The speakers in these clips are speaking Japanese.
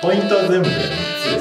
ポイントは全部で3つです。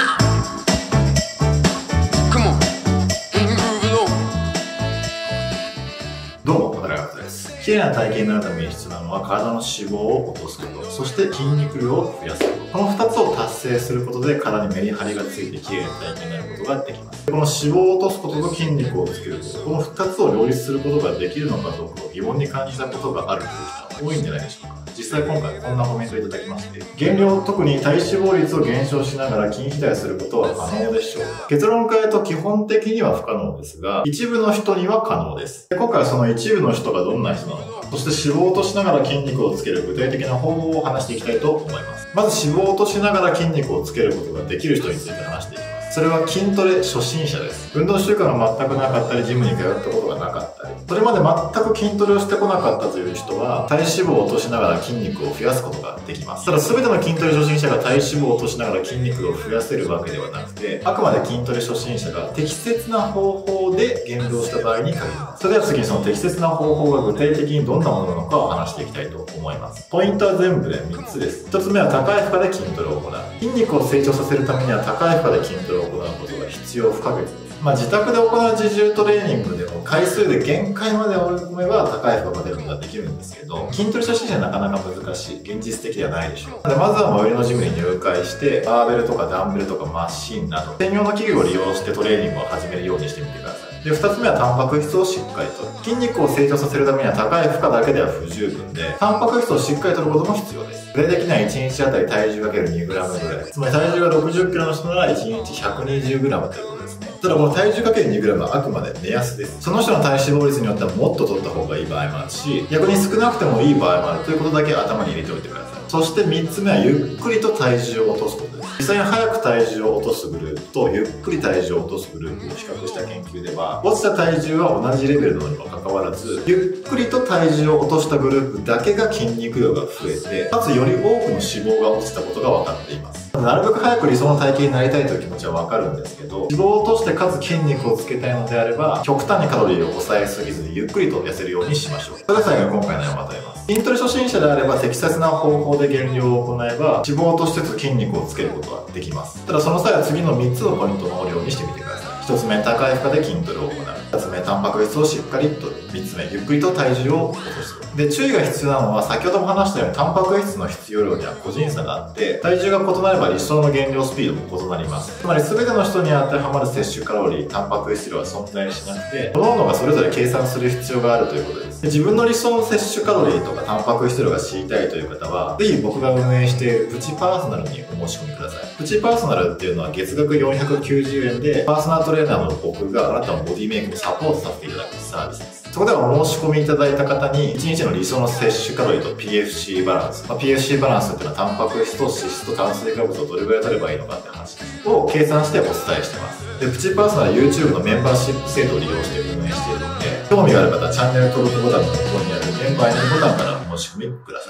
どうも、小寺です。綺麗な体型になるために必要なのは体の脂肪を落とすこと、そして筋肉量を増やすこと。この2つを達成することで体にメリハリがついて綺麗な体型になることができます。この脂肪を落とすことと筋肉をつけること、この2つを両立することができるのかどうかを疑問に感じたことがあるという人は多いんじゃないでしょうか。実際今回こんなコメントをいただきまして、減量、特に体脂肪率を減少しながら筋肥大することは可能でしょうか。結論から言うと基本的には不可能ですが、一部の人には可能です。今回はその一部の人がどんな人なのか、そして脂肪を落としながら筋肉をつける具体的な方法を話していきたいと思います。まず脂肪を落としながら筋肉をつけることができる人について話していきます。それは筋トレ初心者です。運動習慣が全くなかったり、ジムに通ったことがなかったり、それまで全く筋トレをしてこなかったという人は、体脂肪を落としながら筋肉を増やすことができます。ただ全ての筋トレ初心者が体脂肪を落としながら筋肉を増やせるわけではなくて、あくまで筋トレ初心者が適切な方法で減量した場合に限ります。それでは次にその適切な方法が具体的にどんなものなのかを話していきたいと思います。ポイントは全部で3つです。1つ目は高い負荷で筋トレを行う。筋肉を成長させるためには高い負荷で筋トレを行うことが必要不可欠です。自宅で行う自重トレーニングでも回数で限界まで追い込めば高い負荷が出ることができるんですけど、筋トレ初心者はなかなか難しい、現実的ではないでしょう。でまずは最寄りのジムに入会して、バーベルとかダンベルとかマシンなど専用の器具を利用してトレーニングを始めるようにしてみてください。で2つ目はタンパク質をしっかりとる。筋肉を成長させるためには高い負荷だけでは不十分で、タンパク質をしっかりとることも必要です。具体的には1日あたり体重 ×2g ぐらい、つまり体重が 60kg の人なら1日 120g ということですね。ただこの体重 ×2g はあくまで目安です。その人の体脂肪率によってはもっと取った方がいい場合もあるし、逆に少なくてもいい場合もあるということだけ頭に入れておいてください。そして3つ目はゆっくりと体重を落とすことです。実際に早く体重を落とすグループとゆっくり体重を落とすグループを比較した研究では、落ちた体重は同じレベルなのにもかかわらず、ゆっくりと体重を落としたグループだけが筋肉量が増えて、かつより多くの脂肪が落ちたことが分かっています。なるべく早く理想の体型になりたいという気持ちは分かるんですけど、脂肪を落としてかつ筋肉をつけたいのであれば、極端にカロリーを抑えすぎずにゆっくりと痩せるようにしましょう。それでは最後に今回の内容をまとめます。筋トレ初心者であれば適切な方法で減量を行えば、脂肪を落としつつ筋肉をつけることはできます。ただその際は次の3つのポイントのようにしてみてください。1つ目、高い負荷で筋トレを行う。2つ目、タンパク質をしっかりとる。3つ目、ゆっくりと体重を落とす。で、注意が必要なのは、先ほども話したようにタンパク質の必要量には個人差があって、体重が異なれば理想の減量スピードも異なります。つまり全ての人に当てはまる摂取カロリー、タンパク質量は存在しなくて、各々がそれぞれ計算する必要があるということです。で、自分の理想の摂取カロリーとかタンパク質量が知りたいという方は、ぜひ僕が運営しているプチパーソナルにお申し込みください。プチパーソナルっていうのは月額490円で、パーソナルトレーナーの僕があなたのボディメイクをサポートさせていただくサービスです。そこではお申し込みいただいた方に1日の理想の摂取カロリーと PFC バランス、PFC バランスっていうのはタンパク質と脂質と炭水化物をどれぐらい取ればいいのかって話を計算してお伝えしてます。で、プチパーソナル YouTube のメンバーシップ制度を利用して運営しているので、興味がある方はチャンネル登録ボタンのところにあるメンバーになるボタンからお申し込みください。